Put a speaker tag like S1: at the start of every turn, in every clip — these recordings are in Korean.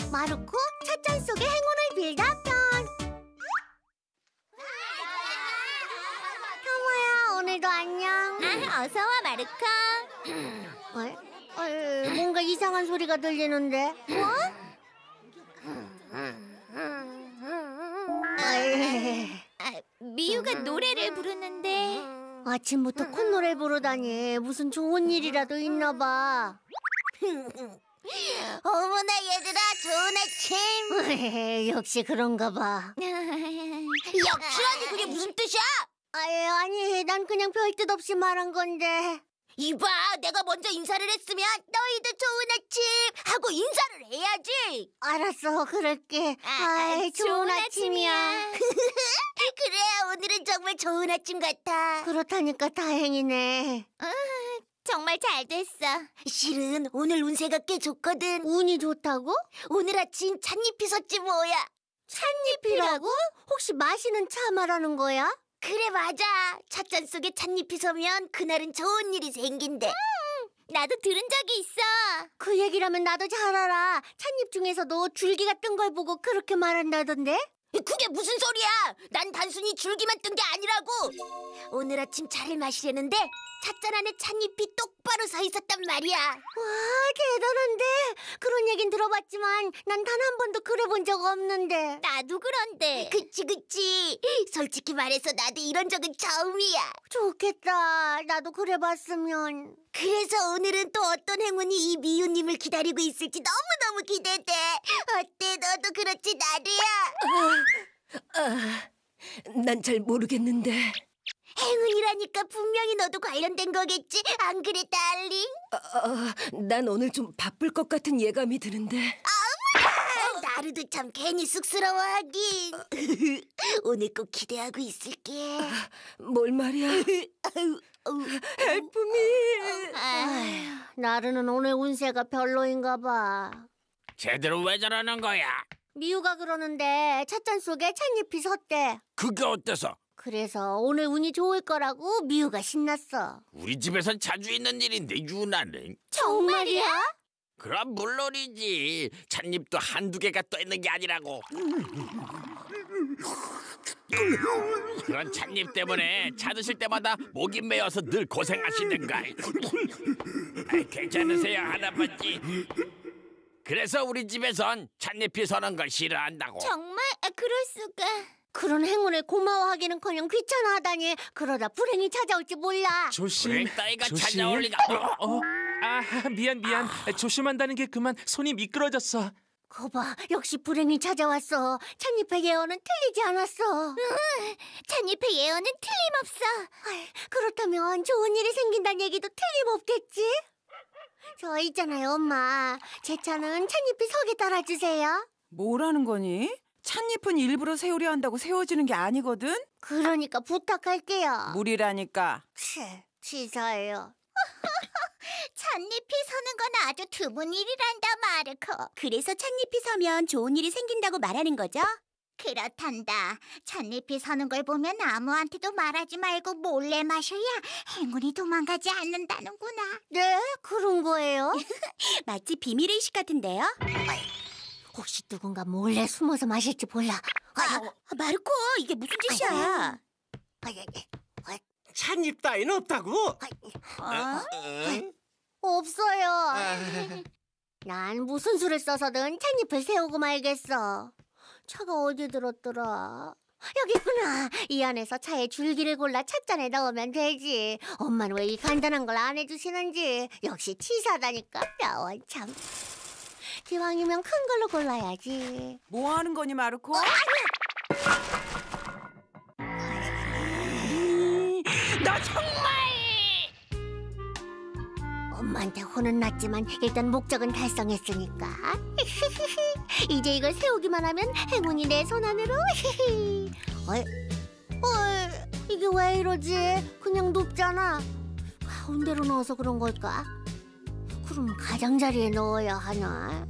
S1: 마르코 찻잔 속의 행운을 빌다 편. 형아야, 오늘도 안녕.
S2: 어서 와, 마르코.
S1: 뭔가 이상한 소리가 들리는데.
S2: 뭐? 미유가 노래를 부르는데.
S1: 아침부터 콧노래 부르다니 무슨 좋은 일이라도 있나 봐.
S2: 어머나 얘들아, 좋은 아침.
S1: 역시 그런가 봐.
S2: 역시라니, 그게 무슨 뜻이야?
S1: 아니, 난 그냥 별 뜻 없이 말한 건데.
S2: 이봐, 내가 먼저 인사를 했으면 너희도 좋은 아침 하고 인사를 해야지.
S1: 알았어, 그럴게. 좋은 아침이야.
S2: 그래, 오늘은 정말 좋은 아침 같아.
S1: 그렇다니까 다행이네.
S2: 정말 잘 됐어. 실은 오늘 운세가 꽤 좋거든.
S1: 운이 좋다고?
S2: 오늘 아침 찻잎이 섰지 뭐야.
S1: 찻잎이라고? 혹시 마시는 차 말하는 거야?
S2: 그래, 맞아. 찻잔 속에 찻잎이 서면 그날은 좋은 일이 생긴대. 나도 들은 적이 있어.
S1: 그 얘기라면 나도 잘 알아. 찻잎 중에서도 줄기가 뜬 걸 보고 그렇게 말한다던데?
S2: 그게 무슨 소리야? 난 단순히 줄기만 뜬 게 아니라고. 오늘 아침 차를 마시려는데 찻잔 안에 찻잎이 똑바로 서 있었단 말이야.
S1: 와, 대단한데? 그런 얘긴 들어봤지만 난 단 한 번도 그래 본 적 없는데.
S2: 나도 그런데. 그치. 솔직히 말해서 나도 이런 적은 처음이야.
S1: 좋겠다. 나도 그래 봤으면.
S2: 그래서 오늘은 또 어떤 행운이 이 미유님을 기다리고 있을지 너무너무 기대돼. 어때, 너도 그렇지, 나루야?
S3: 난 잘 모르겠는데.
S2: 행운이라니까 분명히 너도 관련된 거겠지? 안 그래, 달링?
S3: 난 오늘 좀 바쁠 것 같은 예감이 드는데.
S2: 나루도 참 괜히 쑥스러워하긴. 오늘 꼭 기대하고 있을게.
S3: 뭘 말이야? 헬프미.
S1: 나르는 오늘 운세가 별로인가 봐.
S4: 쟤들은 왜 저러는 거야?
S1: 미유가 그러는데 찻잔 속에 찻잎이 섰대.
S4: 그게 어때서?
S1: 그래서 오늘 운이 좋을 거라고 미유가 신났어.
S4: 우리 집에선 자주 있는 일인데, 유나는.
S1: 정말이야?
S4: 그럼 물론이지. 찻잎도 한두 개가 떠 있는 게 아니라고. 그런 찻잎 때문에 차 드실 때마다 목이 메어서 늘 고생하시는가. 괜찮으세요, 할아버지? 그래서 우리 집에선 찻잎이 서는 걸 싫어한다고.
S2: 정말? 그럴 수가.
S1: 그런 행운을 고마워하기는커녕 귀찮아하다니. 그러다 불행이 찾아올지 몰라.
S4: 불행 따위가
S5: 조심.
S4: 찾아올 리가.
S5: 미안. 조심한다는 게 그만 손이 미끄러졌어.
S1: 거봐, 역시 불행이 찾아왔어. 찻잎의 예언은 틀리지 않았어.
S2: 찻잎의 예언은 틀림없어.
S1: 그렇다면 좋은 일이 생긴다는 얘기도 틀림없겠지? 저 있잖아요, 엄마. 제 차는 찻잎이 서게 따라주세요.
S6: 뭐라는 거니? 찻잎은 일부러 세우려 한다고 세워지는 게 아니거든?
S1: 그러니까 부탁할게요.
S6: 무리라니까.
S1: 치사해요.
S2: 찻잎이 서는 건 아주 드문 일이란다, 마르코. 그래서 찻잎이 서면 좋은 일이 생긴다고 말하는 거죠? 그렇단다. 찻잎이 서는 걸 보면 아무한테도 말하지 말고 몰래 마셔야 행운이 도망가지 않는다는구나.
S1: 네? 그런 거예요?
S2: 마치 비밀의식 같은데요?
S1: 혹시 누군가 몰래 숨어서 마실지 몰라.
S2: 마르코, 이게 무슨 짓이야?
S7: 찻잎 따위는 없다고?
S1: 없어요. 난 무슨 수를 써서든 찻잎을 세우고 말겠어. 차가 어디 들었더라? 여기구나. 이 안에서 차에 줄기를 골라 찻잔에 넣으면 되지. 엄마는 왜 이 간단한 걸 안 해주시는지. 역시 치사하다니까. 야원 참. 기왕이면 큰 걸로 골라야지.
S6: 뭐 하는 거니, 마르코?
S2: 너 정말!
S1: 엄마한테 혼은 났지만 일단 목적은 달성했으니까. 이제 이걸 세우기만 하면 행운이 내 손 안으로. 이게 왜 이러지? 그냥 높잖아. 가운데로 넣어서 그런 걸까? 그럼 가장자리에 넣어야 하나?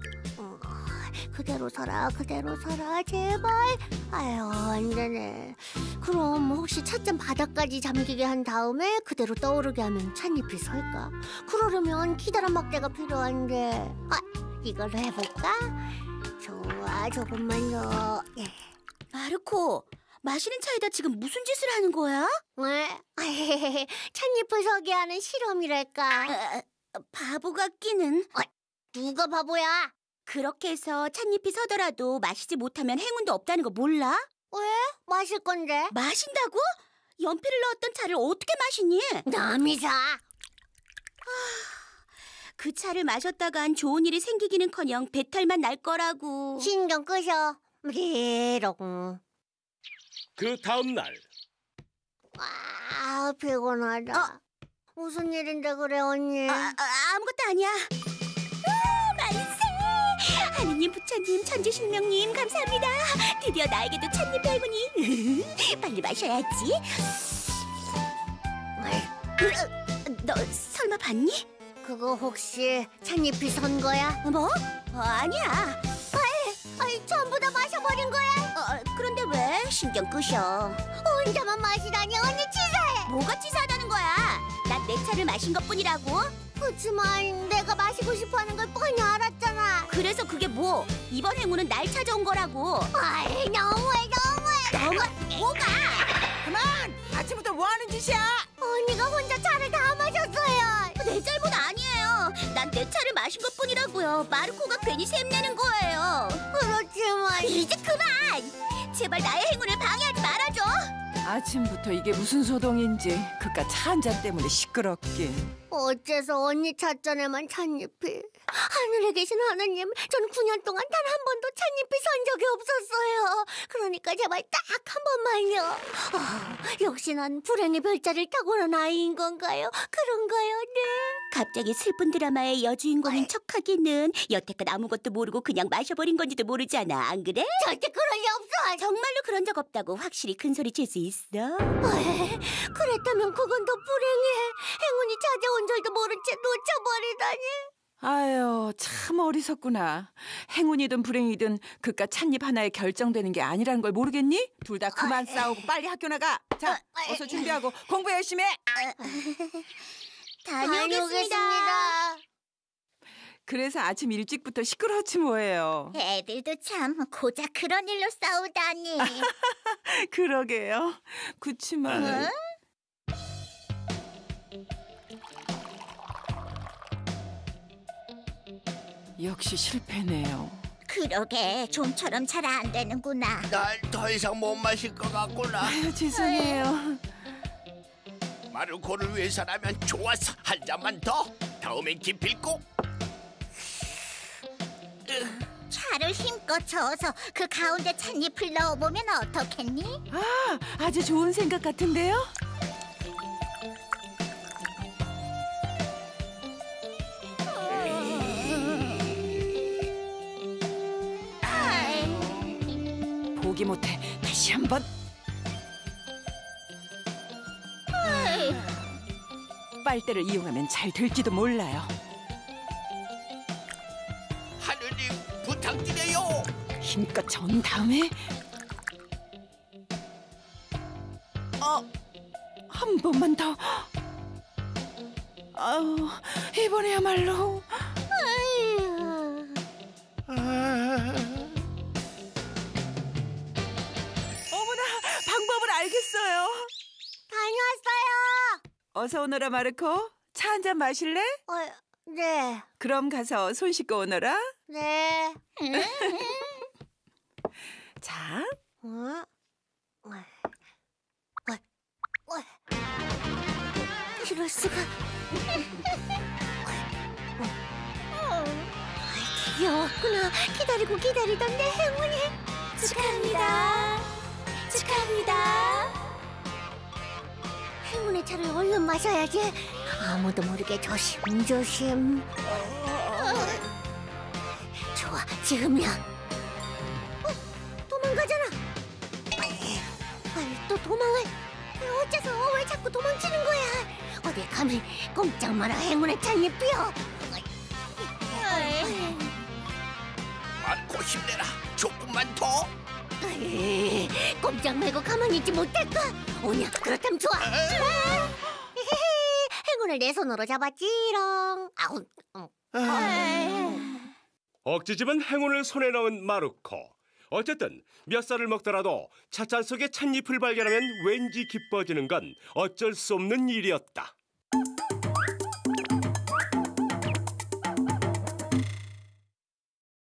S1: 그대로 서라, 제발. 아유, 안 되네. 그럼 혹시 찻잔 바닥까지 잠기게 한 다음에 그대로 떠오르게 하면 찻잎이 설까? 그러려면 기다란 막대가 필요한데. 이걸로 해볼까? 좋아, 조금만 더.
S2: 마르코, 마시는 차에다 지금 무슨 짓을 하는 거야?
S1: 왜? 찻잎을 서게 하는 실험이랄까.
S2: 바보 같기는.
S1: 누가 바보야?
S2: 그렇게 해서 찻잎이 서더라도 마시지 못하면 행운도 없다는 거 몰라?
S1: 왜? 마실 건데?
S2: 마신다고? 연필을 넣었던 차를 어떻게 마시니?
S1: 남이 사.
S2: 그 차를 마셨다간 좋은 일이 생기기는커녕 배탈만 날 거라고.
S1: 신경 끄셔. 리롱.
S7: 그 다음 날
S1: 아, 피곤하다. 무슨 일인데 그래, 언니?
S2: 아무것도 아니야. 만세! 하느님, 부처님, 천지신명님 감사합니다. 드디어 나에게도 찻잎 행운이. 빨리 마셔야지. 너 설마 봤니?
S1: 그거 혹시 찻잎이 선 거야?
S2: 뭐? 아니야.
S1: 아이, 전부 다 마셔버린 거야?
S2: 그런데 왜 신경 끄셔?
S1: 혼자만 마시다니 언니 치사해.
S2: 뭐가 치사하다는 거야? 난 내 차를 마신 것뿐이라고.
S1: 그치만 내가 마시고 싶어하는 걸 뻔히 알았잖아.
S2: 그래서 그게 뭐? 이번 행운은 날 찾아온 거라고.
S1: 아이, 너무해.
S2: 뭐가?
S6: 그만! 아침부터 뭐 하는 짓이야?
S1: 언니가 혼자 차를 다 마셨어요.
S2: 내 잘못 아니에요. 난 내 차를 마신 것뿐이라고요. 마르코가 괜히 샘내는 거예요.
S1: 그렇지만
S2: 이제 그만! 제발 나의 행운을 방해하지 말아줘.
S6: 아침부터 이게 무슨 소동인지 그깟 차 한 잔 때문에 시끄럽긴.
S1: 어째서 언니 찻잔에만 찻잎이. 하늘에 계신 하느님, 전 9년 동안 단 한 번도 찻잎이 선 적이 없었어요. 그러니까 제발 딱 한 번만요. 역시 난 불행의 별자리를 타고난 아이인 건가요? 그런가요? 네.
S2: 갑자기 슬픈 드라마의 여주인공인 척하기는 여태껏 아무것도 모르고 그냥 마셔버린 건지도 모르잖아. 안 그래?
S1: 절대 그럴 리 없어.
S2: 정말로 그런 적 없다고 확실히 큰소리 칠 수 있어?
S1: 그랬다면 그건 더 불행해. 행운이 찾아온 줄도 모른 채 놓쳐버리다니.
S6: 아유, 참 어리석구나. 행운이든 불행이든 그깟 찻잎 하나에 결정되는 게 아니라는 걸 모르겠니? 둘 다 그만 싸우고 빨리 학교 나가. 자, 어서 준비하고 공부 열심히 해.
S2: 다녀오겠습니다.
S6: 그래서 아침 일찍부터 시끄럽지 뭐예요.
S2: 애들도 참 고작 그런 일로 싸우다니.
S6: 그러게요. 그치만 역시 실패네요.
S2: 그러게 좀처럼 잘 안 되는구나.
S4: 난 더 이상 못 마실 것 같구나.
S6: 아유, 죄송해요.
S4: 마르코를 위해서라면 좋았어. 한 잔만 더. 다음엔 기필코.
S2: 차를 힘껏 저어서 그 가운데 찻잎을 넣어보면 어떻겠니?
S6: 아주 좋은 생각 같은데요? 포기 못해. 다시 한번. 빨대를 이용하면 잘 될지도 몰라요.
S4: 하느님 부탁드려요.
S6: 힘껏 저은 다음에 한 번만 더. 아우, 이번에야말로. 어머나, 방법을 알겠어요.
S1: 다녀왔어요.
S6: 어서 오너라, 마르코. 차 한 잔 마실래?
S1: 네.
S6: 그럼 가서 손 씻고 오너라.
S1: 네.
S6: 자,
S1: 이럴 수가. 드디어 왔구나. 기다리고 기다리던 내 행운이.
S2: 축하합니다. 축하합니다.
S1: 행운의 차를 얼른 마셔야지. 아무도 모르게 조심조심. 좋아, 지금이야. 도망가잖아. 또 도망을. 어째서 왜 자꾸 도망치는 거야? 어딜 감히 꼼짝 마라. 행운의 찻잎이여.
S4: 마르코 힘내라. 조금만 더.
S1: 꼼짝 말고 가만히 있지 못할까? 오냐, 그렇다면 좋아. 행운을 내 손으로 잡았지롱.
S7: 억지집은 행운을 손에 넣은 마루코. 어쨌든 몇 살을 먹더라도 찻잔 속에 찻잎을 발견하면 왠지 기뻐지는 건 어쩔 수 없는 일이었다.